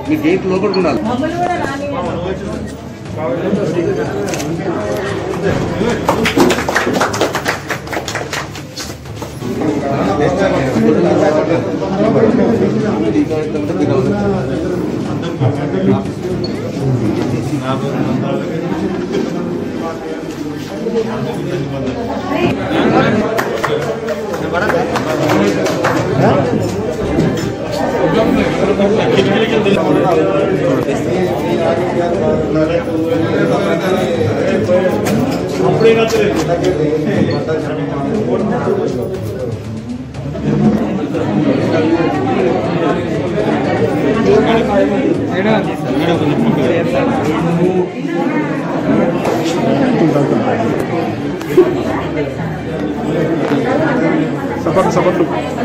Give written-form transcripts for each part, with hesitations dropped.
మీ gate లోపలికి ఉండాలి. Support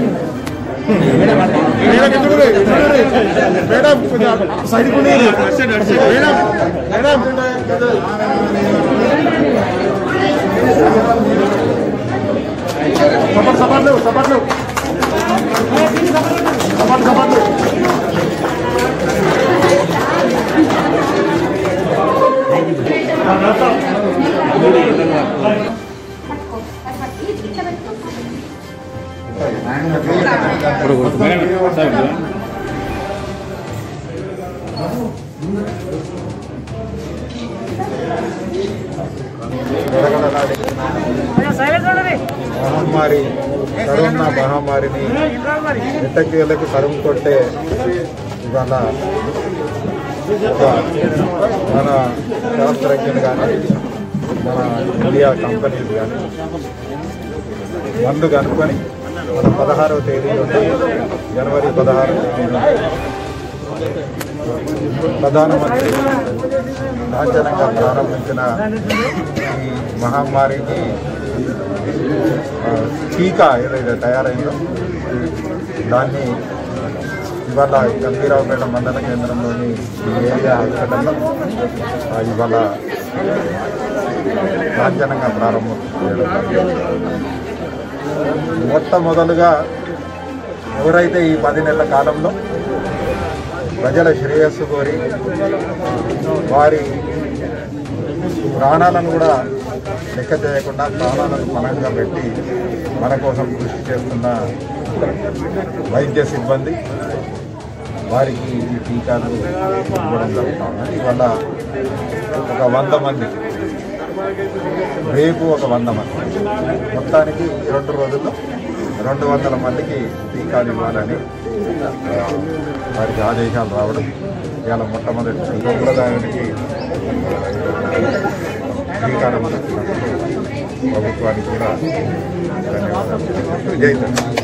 madam side support మహమ్మారి కరోనా మహమ్మారిని ఎట్టకేలకు తరుము కొట్టే ఇవాళ మన శాస్త్రజ్ఞులు కానీ మన ఇండియా కంపెనీలు కానీ మందు కనుక్కొని మన 16వ తేదీ నుండి జనవరి 16వ తేదీ నుండి ప్రధానమంత్రి లాంఛనంగా ప్రారంభించిన ఈ మహమ్మారికి టీకా ఏదైతే తయారైందో దాన్ని ఇవాళ గంభీరావుపేట మండల కేంద్రంలోని ఈ ఏరియా హాస్పిటల్లో ఇవాళ లాంఛనంగా ప్రారంభం చేయడం. మొట్టమొదలుగా ఎవరైతే ఈ 10 నెలల కాలంలో ప్రజల శ్రేయస్సు కోరి వారి ప్రాణాలను కూడా లెక్క చేయకుండా ప్రాణాలను పణంగా పెట్టి మన కోసం కృషి చేస్తున్న వైద్య సిబ్బంది వారికి ఈ టీకాలు ఇవ్వడం జరుగుతుంది. ఇవాళ ఒక 100 మందికి, రేపు ఒక 100 మంది, మొత్తానికి 2 రోజుల్లో 200 మందికి టీకాలు ఇవ్వాలని వారికి ఆదేశాలు రావడం ఇవాళ మొట్టమొదటి సంప్రదాయానికి శ్రీకారం ప్రభుత్వానికి కూడా ధన్యవాదాలు. జై తెలంగాణ.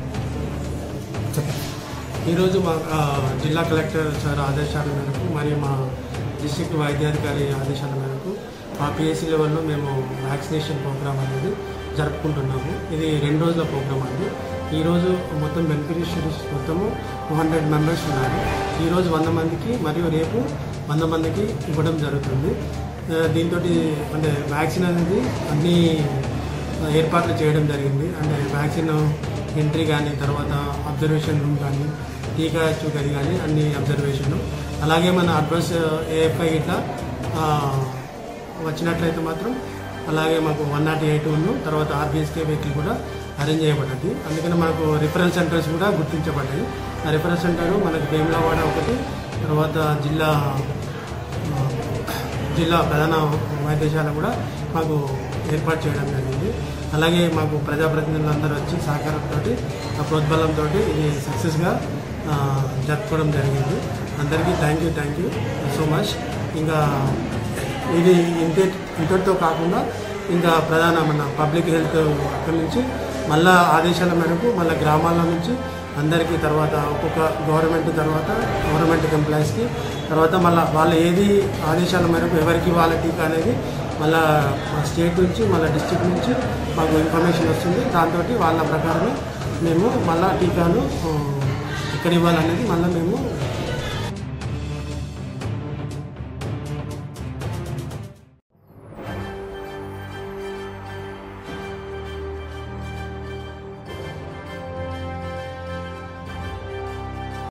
ఈరోజు మా జిల్లా కలెక్టర్ సార్ ఆదేశాల మేరకు మరియు మా డిస్ట్రిక్ట్ వైద్యాధికారి ఆదేశాల మేరకు మా పిఎస్సి లెవెల్లో మేము వ్యాక్సినేషన్ ప్రోగ్రామ్ అనేది జరుపుకుంటున్నాము. ఇది 2 రోజుల ప్రోగ్రామ్ అండి. ఈరోజు మొత్తం బెనిఫిషరీస్ మొత్తము 200 మెంబర్స్ ఉన్నారు. ఈరోజు 100 మందికి మరియు రేపు 100 మందికి ఇవ్వడం జరుగుతుంది. దీంతో అంటే వ్యాక్సిన్ అనేది అన్ని ఏర్పాట్లు చేయడం జరిగింది. అంటే వ్యాక్సిన్ ఎంట్రీ కానీ, తర్వాత అబ్జర్వేషన్ రూమ్ కానీ, టీకా గది కానీ అన్ని అబ్జర్వేషన్, అలాగే మన అడ్రస్ ఏఎఫ్ఐ ఇట్లా వచ్చినట్లయితే మాత్రం అలాగే మాకు 108 తర్వాత ఆర్బీఎస్కే వెహికల్ కూడా అరేంజ్ చేయబడ్డది. అందుకని మనకు రిఫరల్ సెంటర్స్ కూడా గుర్తించబడ్డాయి. ఆ రిఫరల్ సెంటర్ మనకు వేములవాడ ఒకటి, తర్వాత జిల్లా ప్రధాన వైద్యశాల కూడా మాకు ఏర్పాటు చేయడం జరిగింది. అలాగే మాకు ప్రజాప్రతినిధులందరూ వచ్చి సహకారంతో, ఆ ప్రోద్బలంతో ఇది సక్సెస్గా జరుపుకోవడం జరిగింది. అందరికీ థ్యాంక్ యూ సో మచ్. ఇంకా ఇది ఇంతటితో కాకుండా ఇంకా ప్రధాన మన పబ్లిక్ హెల్త్ అక్కడి నుంచి మళ్ళా ఆదేశాల మేరకు మళ్ళీ గ్రామాల నుంచి అందరికీ, తర్వాత ఒక్కొక్క గవర్నమెంట్ ఎంప్లాయీస్కి, తర్వాత మళ్ళీ వాళ్ళు ఏది ఆదేశాల మేరకు ఎవరికి వాళ్ళ టీకా అనేది మళ్ళీ స్టేట్ నుంచి మళ్ళీ డిస్ట్రిక్ట్ నుంచి మాకు ఇన్ఫర్మేషన్ వస్తుంది. దాంతో వాళ్ళ ప్రకారమే మేము మళ్ళీ టీకాను ఎక్కడ ఇవ్వాలనేది మళ్ళీ మేము